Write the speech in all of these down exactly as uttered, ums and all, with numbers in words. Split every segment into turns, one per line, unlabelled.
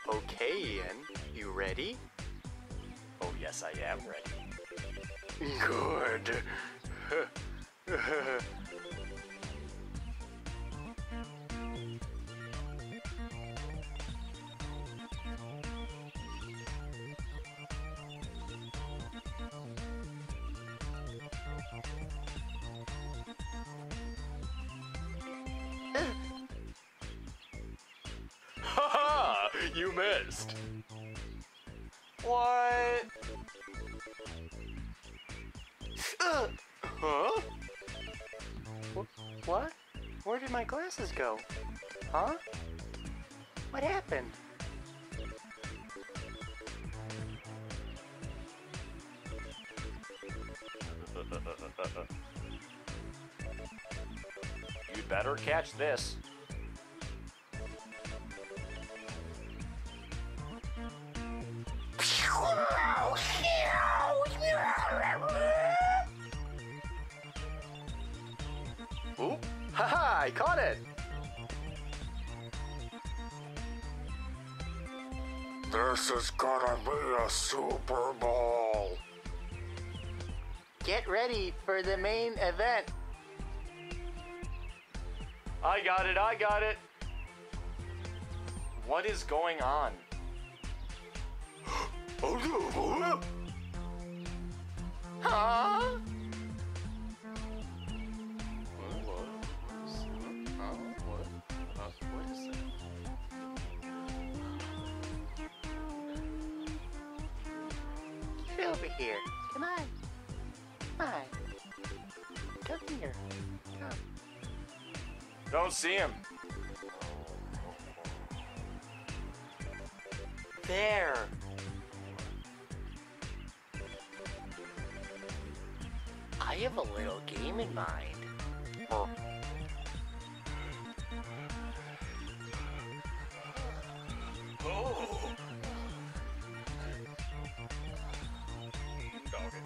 Okay, Ian, you ready?
Oh yes, I am ready.
Good.
Haha! You missed!
What? Uh, huh? Wh- what? Where did my glasses go? Huh? What happened?
You'd better catch this.
Ooh, haha, I caught it!
This is gonna be a Super Bowl.
Get ready for the main event.
I got it, I got it! What is going on?
Huh? Get over here. Come on. Come on. Come here. Come.
Don't see him.
There. I have a little game in mind. Oh.
Oh. Doggy.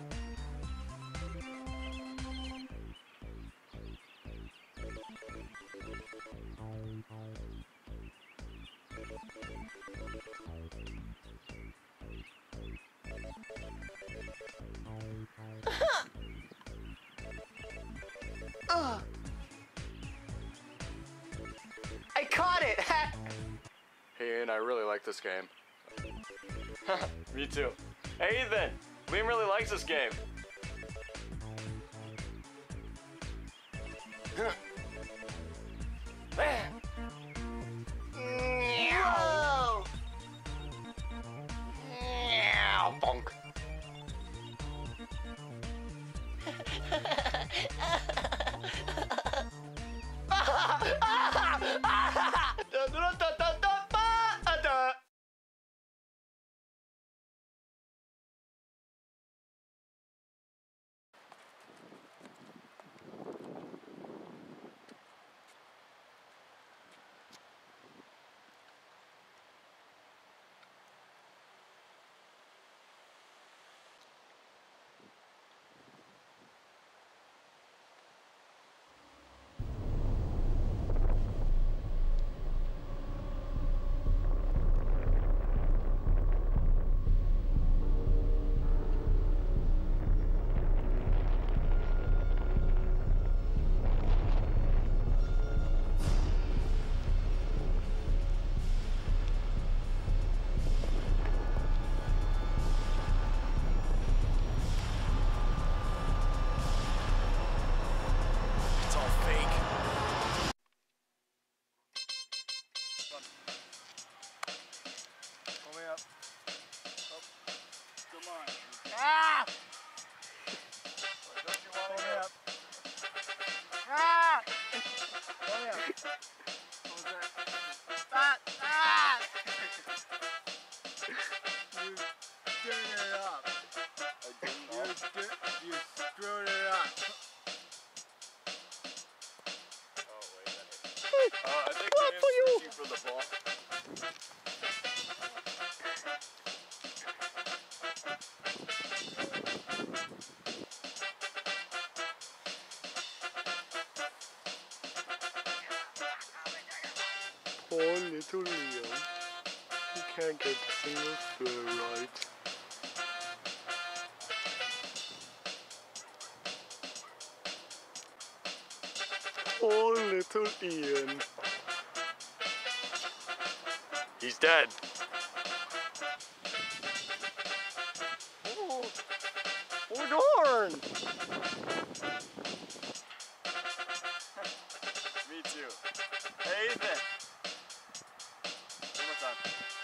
Ugh. I caught it!
Hey, and I really like this game. Me too. Hey, Ethan! Liam really likes this game.
Whoa!
Bonk.
Ah!
Don't you want to get up?
Ah!
Oh yeah.
Ah! Ah!
You screwed it up.
I didn't
You,
know.
stu- you screwed it up.
Oh, wait a minute. Uh, I think
What
Liam's
for you?
reaching for the ball.
Poor little Liam. He
can't get a single swear right. Poor little Ian. He's dead. Oh, oh darn! Me too. Hey, Ethan. One more time.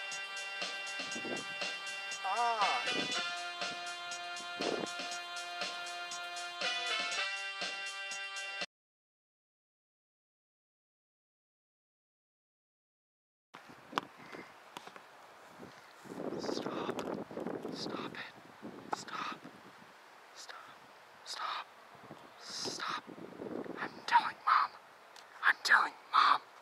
Ah! Stop. Stop it. Stop. Stop. Stop. Stop. I'm telling Mom. I'm telling Mom.